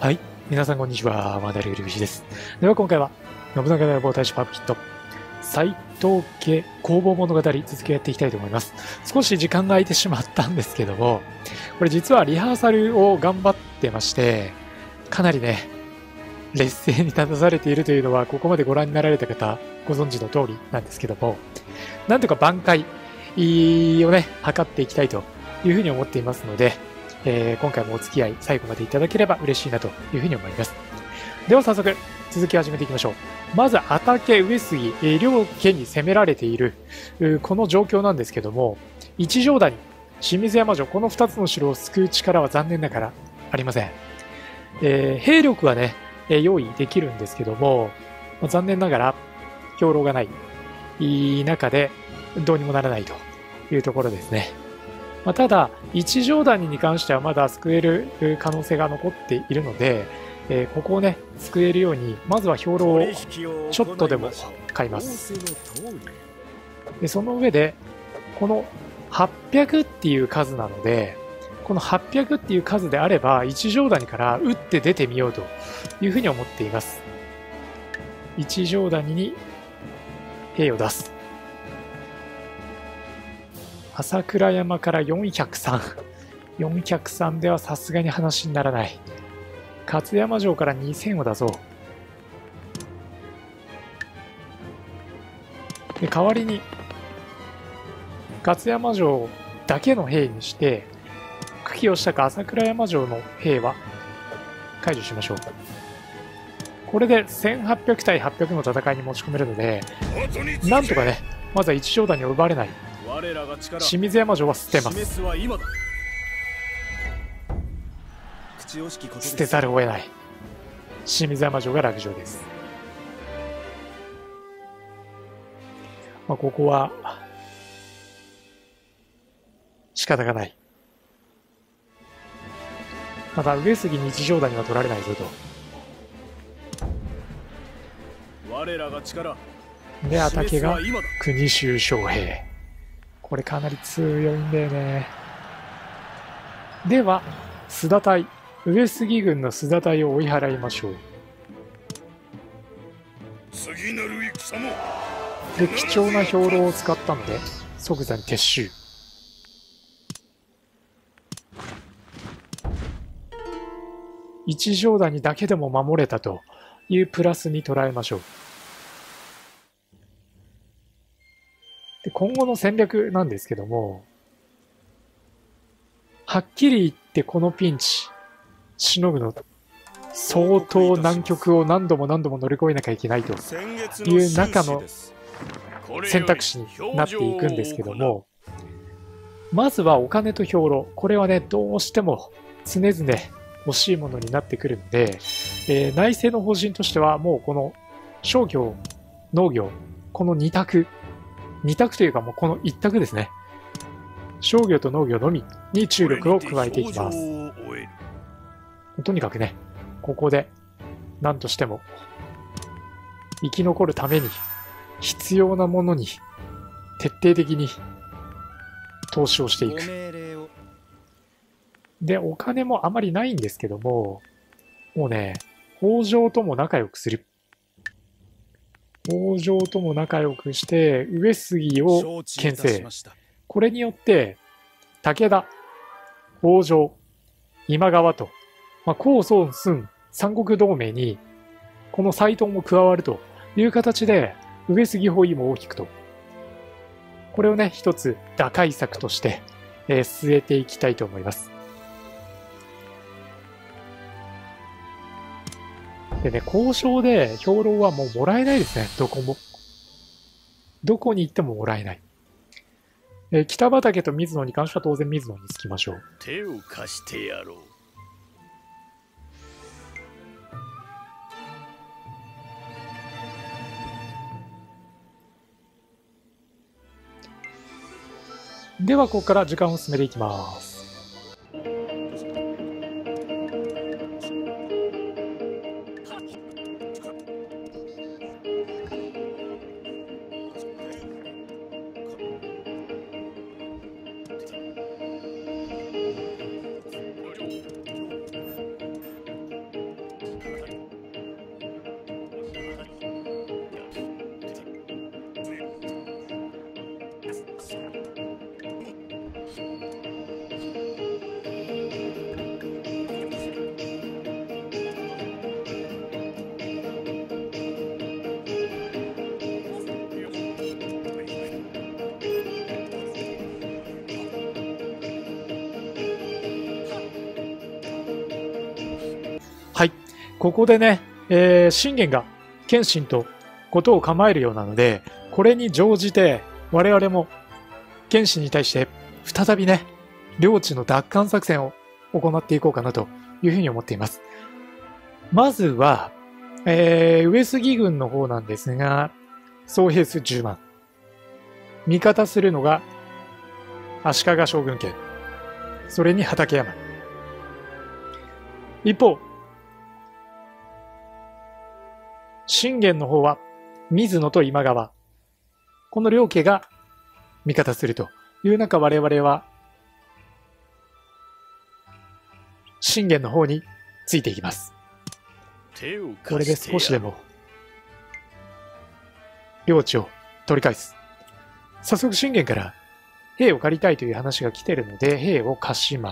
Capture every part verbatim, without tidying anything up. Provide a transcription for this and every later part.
はい、皆さんこんにちは、マダルグルビシです。では今回は、信長の野望大使パープキット、斎藤家工房物語、続きをやっていきたいと思います。少し時間が空いてしまったんですけども、これ実はリハーサルを頑張ってまして、かなりね、劣勢に立たされているというのは、ここまでご覧になられた方、ご存知の通りなんですけども、なんとか挽回をね、図っていきたいというふうに思っていますので、えー、今回もお付き合い最後までいただければ嬉しいなというふうに思います。では早速続きを始めていきましょう。まず安宅上杉、えー、両家に攻められているこの状況なんですけども、一条谷、清水山城、このふたつの城を救う力は残念ながらありません。えー、兵力はね、えー、用意できるんですけども、まあ、残念ながら兵糧がないいい中でどうにもならないというところですね。まあ、ただ、一条谷に関してはまだ救える可能性が残っているので、えー、ここをね、救えるように、まずは兵糧をちょっとでも買います。で、その上で、このはっぴゃくっていう数なので、このはっぴゃくっていう数であれば、一条谷から打って出てみようというふうに思っています。一条谷に兵を出す。朝倉山からよんひゃくさん。よんひゃくさんではさすがに話にならない。勝山城からにせんを出そう。で、代わりに、勝山城だけの兵にして、久喜義高朝倉山城の兵は解除しましょう。これでせんはっぴゃく対はっぴゃくの戦いに持ち込めるので、なんとかね、まずは一条谷を奪われない。清水山城は捨てます。捨てざるを得ない。清水山城が落城です。まあ、ここは仕方がない。まだ上杉に一条谷は取られないぞと。で、安宅が国衆将兵。これかなり強いんだよね。では、須田隊、上杉軍の須田隊を追い払いましょう。で、貴重な兵糧を使ったので、即座に撤収。一条谷だけでも守れたというプラスに捉えましょう。で、今後の戦略なんですけども、はっきり言ってこのピンチ、しのぐの相当難局を何度も何度も乗り越えなきゃいけないという中の選択肢になっていくんですけども、まずはお金と兵糧、これはね、どうしても常々欲しいものになってくるので、えー、内政の方針としてはもうこの商業、農業、このに択、に択というかもうこのいち択ですね。商業と農業のみに注力を加えていきます。とにかくね、ここで何としても生き残るために必要なものに徹底的に投資をしていく。で、お金もあまりないんですけども、もうね、北条とも仲良くする。北条とも仲良くして、上杉を牽制。これによって、武田、北条、今川と、まあ、公孫寸三国同盟に、この斎藤も加わるという形で、上杉包囲も大きくと。これをね、一つ打開策として、えー、据えていきたいと思います。でね、交渉で兵糧はもうもらえないですね、どこも。どこに行ってももらえない。えー、北畠と水野に関しては当然水野につきましょう。 手を貸してやろう。 では、ここから時間を進めていきます。 はい。ここでね、えー、信玄が謙信とことを構えるようなので、これに乗じて我々も謙信に対して再びね、領地の奪還作戦を行っていこうかなというふうに思っています。まずは、えー、上杉軍の方なんですが、総兵数じゅうまん。味方するのが足利将軍家。それに畠山。一方、信玄の方は水野と今川。この両家が味方するという中、我々は信玄の方についていきます。これで少しでも領地を取り返す。早速信玄から兵を借りたいという話が来てるので、兵を貸します。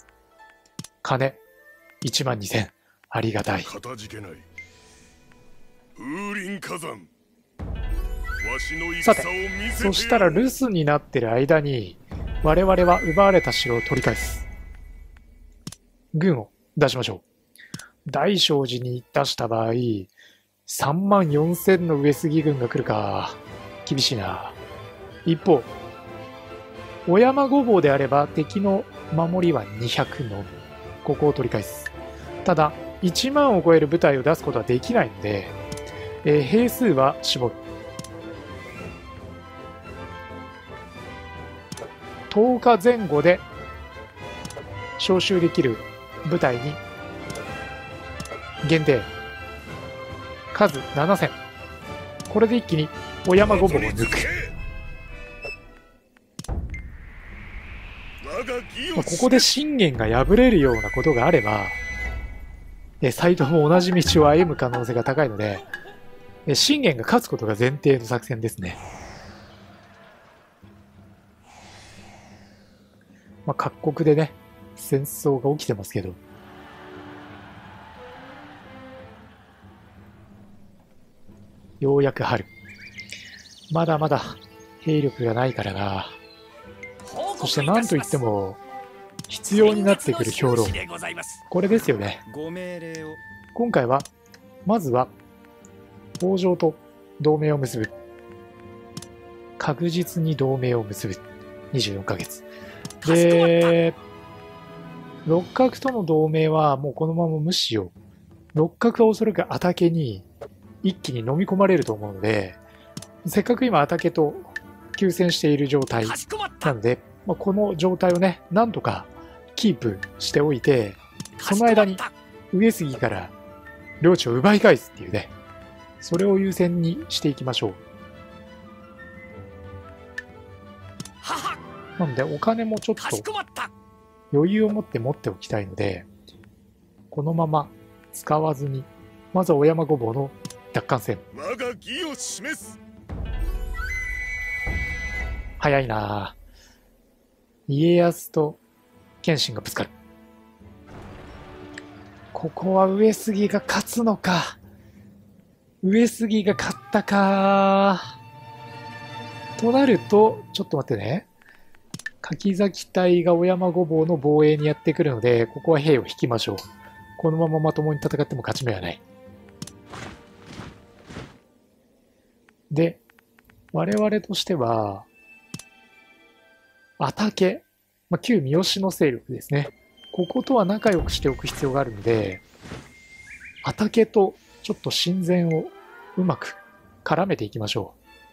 金いちまんにせん。ありがたい。 かたじけない。風林火山。わしのさて、 戦を見せてそしたら留守になってる間に我々は奪われた城を取り返す。軍を出しましょう。大正寺に出した場合、さんまんよんせんの上杉軍が来るか。厳しいな。一方、小山御坊であれば敵の守りはにひゃくのみ。ここを取り返す。ただ、いちまんを超える部隊を出すことはできないので、えー、兵数は絞る。とおかぜん後で招集できる部隊に限定。数ななせん。これで一気に小山御坊を抜く。ここで信玄が敗れるようなことがあれば、斎藤も同じ道を歩む可能性が高いので、信玄が勝つことが前提の作戦ですね。まあ、各国でね、戦争が起きてますけど、ようやく春。まだまだ兵力がないからな。そして何といっても必要になってくる兵糧。これですよね。今回はまずは北条と同盟を結ぶ。確実に同盟を結ぶ。にじゅうよんかげつ。で、六角との同盟はもうこのまま無視を。六角はおそらくアタケに一気に飲み込まれると思うので、せっかく今アタケと休戦している状態なので、まあ、この状態をね、なんとかキープしておいて、その間に上杉から領地を奪い返すっていうね、それを優先にしていきましょう。なのでお金もちょっと余裕を持って持っておきたいので、このまま使わずに、まずは小山御坊の奪還戦。 我が義を示す。 早いなぁ。家康と謙信がぶつかる。ここは上杉が勝つのか。上杉が勝ったか。となると、ちょっと待ってね。柿崎隊が小山御坊の防衛にやってくるので、ここは兵を引きましょう。このまままともに戦っても勝ち目はない。で、我々としては、アタケ、まあ、旧三好の勢力ですね。こことは仲良くしておく必要があるので、アタケとちょっと親善をうまく絡めていきましょ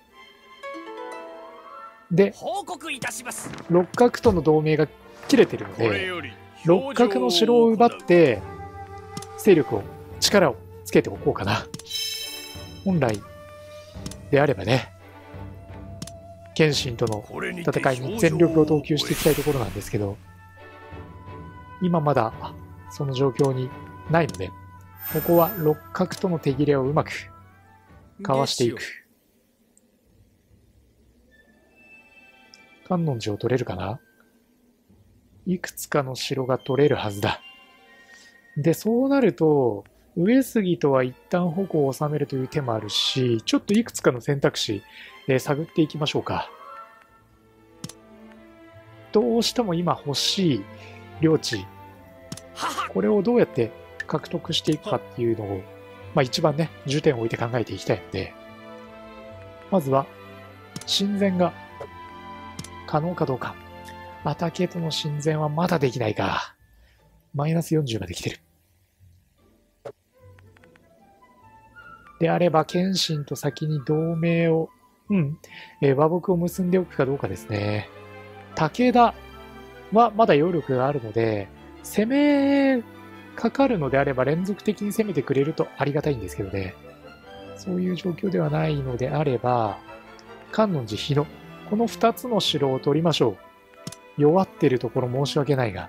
う。で、六角との同盟が切れてるので、六角の城を奪って勢力を、力をつけておこうかな。本来であればね、謙信との戦いに全力を投球していきたいところなんですけど、今まだその状況にないので、ここは六角との手切れをうまくかわしていく。観音寺を取れるかな？いくつかの城が取れるはずだ。で、そうなると、上杉とは一旦矛を収めるという手もあるし、ちょっといくつかの選択肢、えー、探っていきましょうか。どうしても今欲しい領地、これをどうやって獲得していくかっていうのを、まあ一番ね、重点を置いて考えていきたいので、まずは、親善が可能かどうか。畑との親善はまだできないか。マイナスよんじゅうができてる。であれば、謙信と先に同盟を、うん、えー、和睦を結んでおくかどうかですね。武田はまだ揚力があるので、攻めかかるのであれば連続的に攻めてくれるとありがたいんですけどね。そういう状況ではないのであれば、観音寺、日野、この二つの城を取りましょう。弱ってるところ申し訳ないが。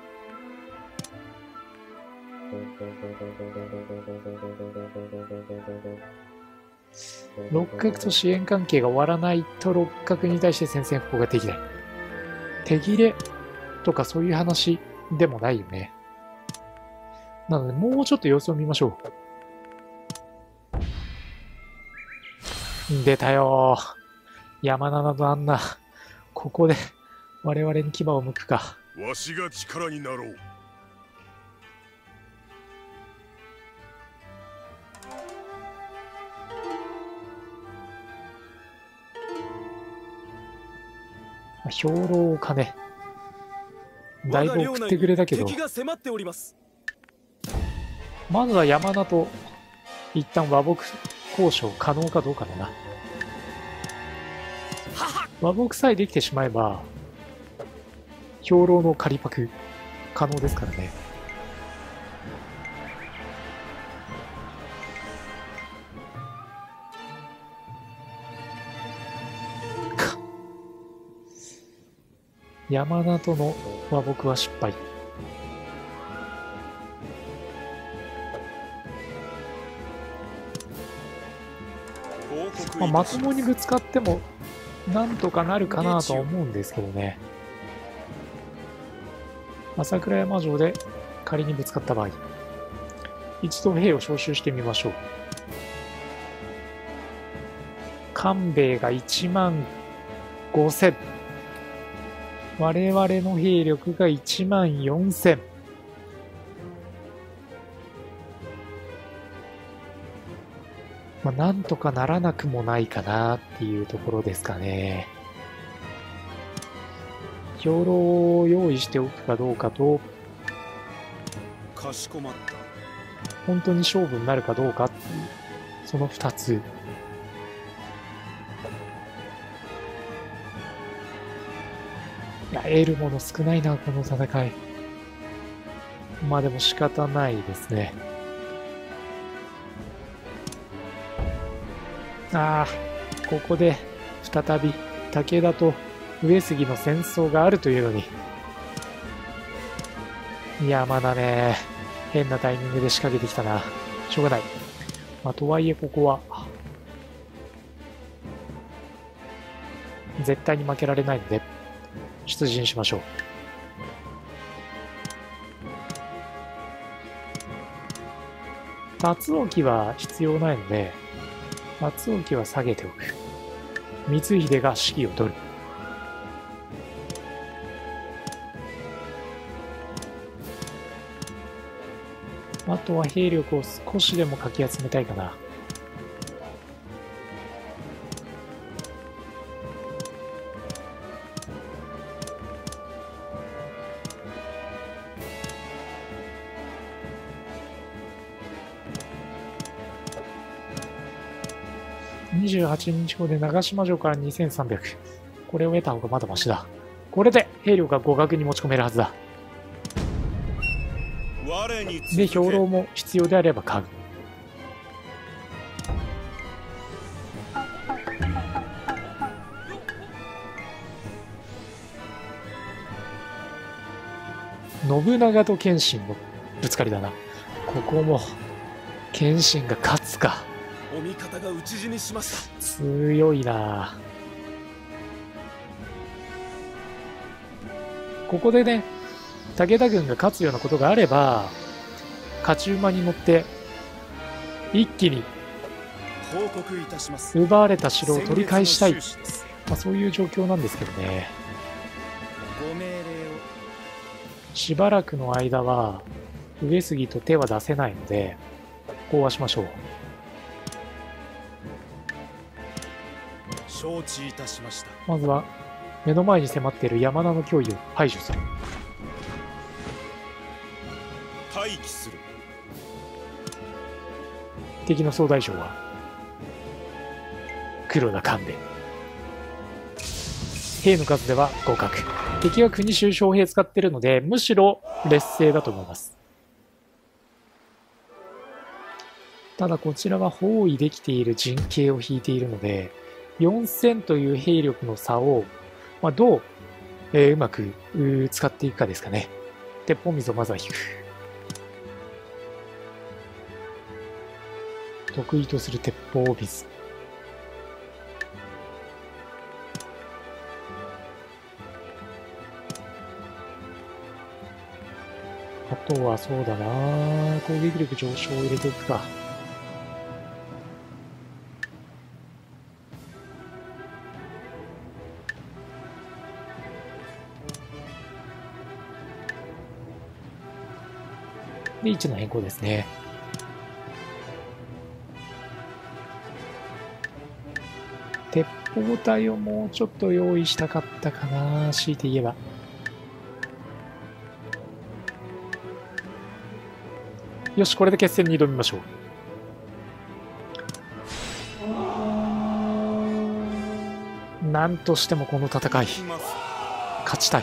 六角と支援関係が終わらないと六角に対して宣戦布告ができない。手切れとかそういう話でもないよね。なのでもうちょっと様子を見ましょう。出たよー。山名のあんな、ここで我々に牙を向くか。 わしが力になろう。 兵糧かね。だいぶ送ってくれたけど、まずは山名と一旦和睦交渉可能かどうかだな。和睦さえできてしまえば、兵糧の仮パク可能ですからね。山名との和睦は失敗。まあ、まともにぶつかってもなんとかなるかなとは思うんですけどね。朝倉山城で仮にぶつかった場合、一度兵を招集してみましょう。官兵衛がいちまんごせん。我々の兵力がいちまんよんせん。まあ、なんとかならなくもないかなっていうところですかね。兵糧を用意しておくかどうかと、 かしこまった。 本当に勝負になるかどうかっていう、そのふたつ。いや、得るもの少ないな、この戦い。まあでも仕方ないですね。ああ、ここで再び武田と上杉の戦争があるというのに。いや、まだね、変なタイミングで仕掛けてきたな。しょうがない。まあ、とはいえここは、絶対に負けられないので、出陣しましょう。辰沖は必要ないので、辰沖は下げておく。光秀が指揮を取る。あとは兵力を少しでもかき集めたいかな。にじゅうはちにちごで長島城からにせんさんびゃく。これを得た方がまだマシだ。これで兵力が互角に持ち込めるはずだ。で、兵糧も必要であれば買う。信長と謙信のぶつかりだな。ここも謙信が勝つか。 お味方が討ち死にしました。 強いな。ここでね、武田軍が勝つようなことがあれば、勝ち馬に乗って一気に報告いたします。 奪われた城を取り返したい、まあ、そういう状況なんですけどね。 ご命令を。 しばらくの間は上杉と手は出せないので、こうはしましょう。 承知いたしました。 まずは、目の前に迫っている山田の脅威を排除する。 待機する。 敵の総大将は、黒田官兵衛。兵の数では互角。敵は国衆将兵使ってるので、むしろ劣勢だと思います。ただこちらは包囲できている陣形を引いているので、よんせんという兵力の差を、まあ、どう、えー、うまくう使っていくかですかね。鉄砲水をまずは引く。得意とする鉄砲水。あとはそうだな、攻撃力上昇を入れておくか。で、位置の変更ですね。鉄砲隊をもうちょっと用意したかったかな、強いて言えば。よし、これで決戦に挑みましょう。なんとしてもこの戦い、勝ちたい。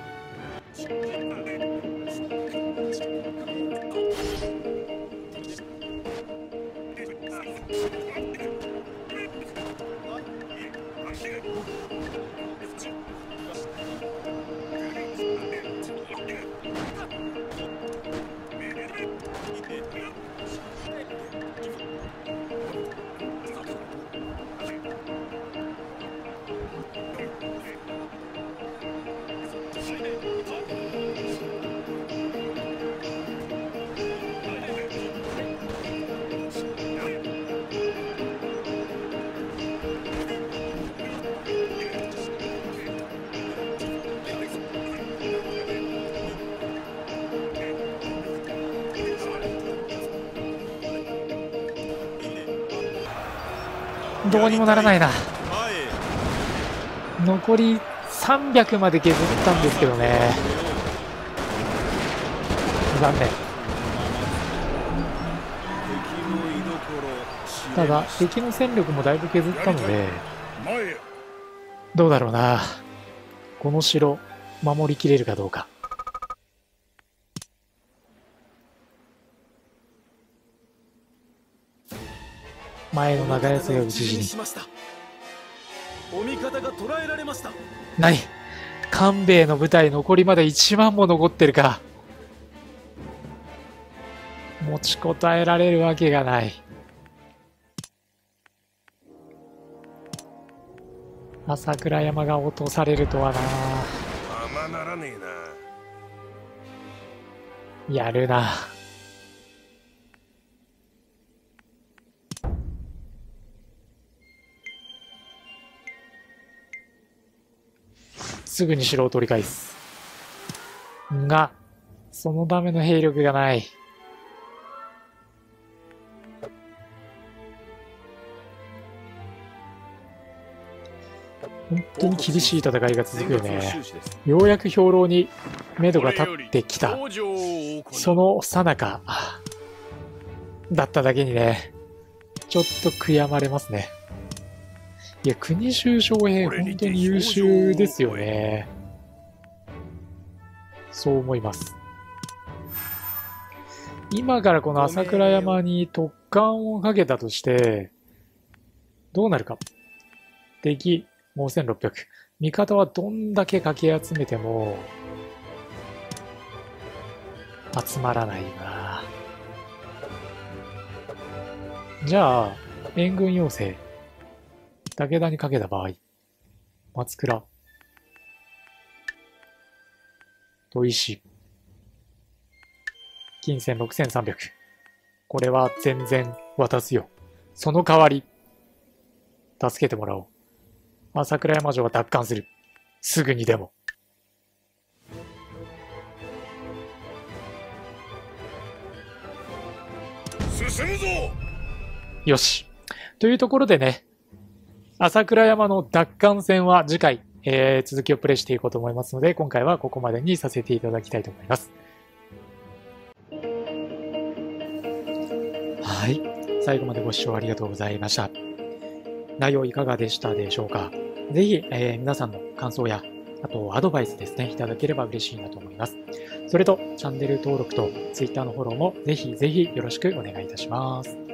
どうにもならないな。残りさんびゃくまで削ったんですけどね。残念。ただ敵の戦力もだいぶ削ったので、どうだろうな。この城守りきれるかどうか。前の長安が討ち死に。 お味方が捕らえられました。 何、官兵衛の部隊残りまでいちまんも残ってるか。持ちこたえられるわけがない。朝倉山が落とされるとはな。 ままならねえな。 やるな。すぐに城を取り返す。が、そのための兵力がない。本当に厳しい戦いが続くよね。ようやく兵糧に目処が立ってきた。その最中だっただけにね、ちょっと悔やまれますね。いや、国衆将兵、本当に優秀ですよね。そう思います。今からこの朝倉山に突貫をかけたとして、どうなるか。敵、ごせんろっぴゃく。味方はどんだけかき集めても、集まらないな。じゃあ、援軍要請。武田にかけた場合、松倉、砥石、金銭ろくせんさんびゃく。これは全然渡すよ。その代わり、助けてもらおう。朝倉山城は奪還する。すぐにでも。 進むぞ。 よし。というところでね、朝倉山の奪還戦は次回、えー、続きをプレイしていこうと思いますので、今回はここまでにさせていただきたいと思います。はい。最後までご視聴ありがとうございました。内容いかがでしたでしょうか。ぜひ、えー、皆さんの感想や、あとアドバイスですね、いただければ嬉しいなと思います。それと、チャンネル登録と Twitter のフォローもぜひぜひよろしくお願いいたします。